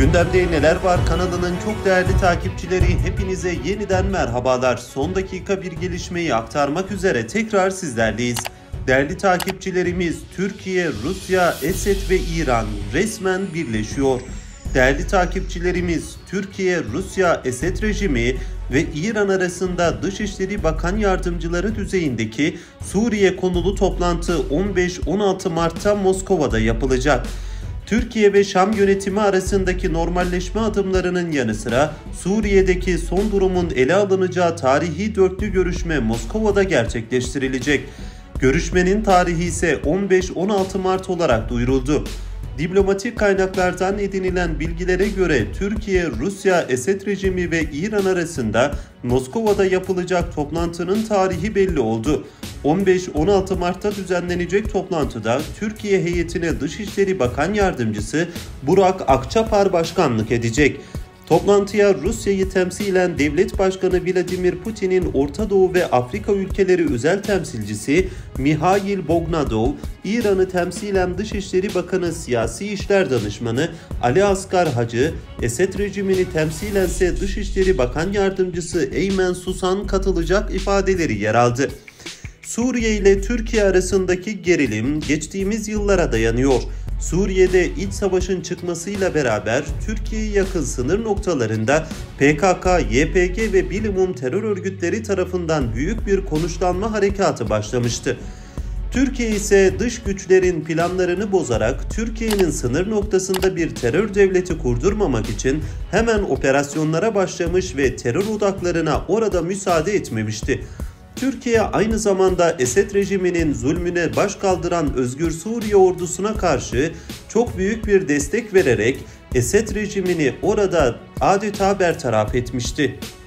Gündemde Neler Var kanalının çok değerli takipçileri, hepinize yeniden merhabalar. Son dakika bir gelişmeyi aktarmak üzere tekrar sizlerleyiz. Değerli takipçilerimiz, Türkiye, Rusya, Esed ve İran resmen birleşiyor. Değerli takipçilerimiz, Türkiye, Rusya, Esed rejimi ve İran arasında Dışişleri Bakan Yardımcıları düzeyindeki Suriye konulu toplantı 15-16 Mart'ta Moskova'da yapılacak. Türkiye ve Şam yönetimi arasındaki normalleşme adımlarının yanı sıra Suriye'deki son durumun ele alınacağı tarihi dörtlü görüşme Moskova'da gerçekleştirilecek. Görüşmenin tarihi ise 15-16 Mart olarak duyuruldu. Diplomatik kaynaklardan edinilen bilgilere göre Türkiye, Rusya, Esed rejimi ve İran arasında Moskova'da yapılacak toplantının tarihi belli oldu. 15-16 Mart'ta düzenlenecek toplantıda Türkiye heyetine Dışişleri Bakan Yardımcısı Burak Akçapar başkanlık edecek. Toplantıya Rusya'yı temsilen Devlet Başkanı Vladimir Putin'in Orta Doğu ve Afrika ülkeleri özel temsilcisi Mihail Bognadov, İran'ı temsilen Dışişleri Bakanı Siyasi İşler Danışmanı Ali Asgar Hacı, Esed rejimini temsilense Dışişleri Bakan Yardımcısı Eymen Susan katılacak ifadeleri yer aldı. Suriye ile Türkiye arasındaki gerilim geçtiğimiz yıllara dayanıyor. Suriye'de iç savaşın çıkmasıyla beraber Türkiye'ye yakın sınır noktalarında PKK, YPG ve bilumum terör örgütleri tarafından büyük bir konuşlanma harekatı başlamıştı. Türkiye ise dış güçlerin planlarını bozarak Türkiye'nin sınır noktasında bir terör devleti kurdurmamak için hemen operasyonlara başlamış ve terör odaklarına orada müsaade etmemişti. Türkiye aynı zamanda Esed rejiminin zulmüne baş kaldıran Özgür Suriye ordusuna karşı çok büyük bir destek vererek Esed rejimini orada adeta bertaraf etmişti.